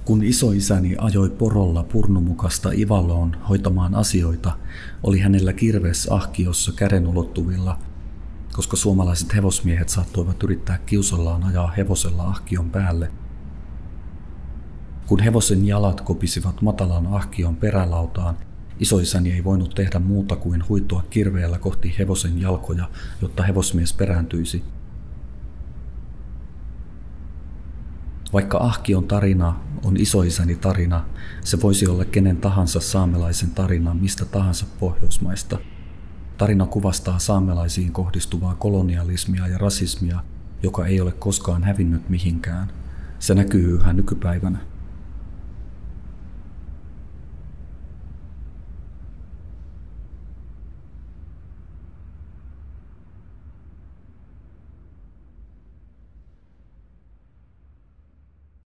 Kun isoisäni ajoi porolla Purnumukasta Ivaloon hoitamaan asioita, oli hänellä kirves ahkiossa käden ulottuvilla, koska suomalaiset hevosmiehet saattoivat yrittää kiusallaan ajaa hevosella ahkion päälle. Kun hevosen jalat kopisivat matalan ahkion perälautaan, isoisäni ei voinut tehdä muuta kuin huitoa kirveellä kohti hevosen jalkoja, jotta hevosmies perääntyisi. Vaikka ahkion tarina on isoisäni tarina, se voisi olla kenen tahansa saamelaisen tarina mistä tahansa Pohjoismaista. Tarina kuvastaa saamelaisiin kohdistuvaa kolonialismia ja rasismia, joka ei ole koskaan hävinnyt mihinkään. Se näkyy yhä nykypäivänä.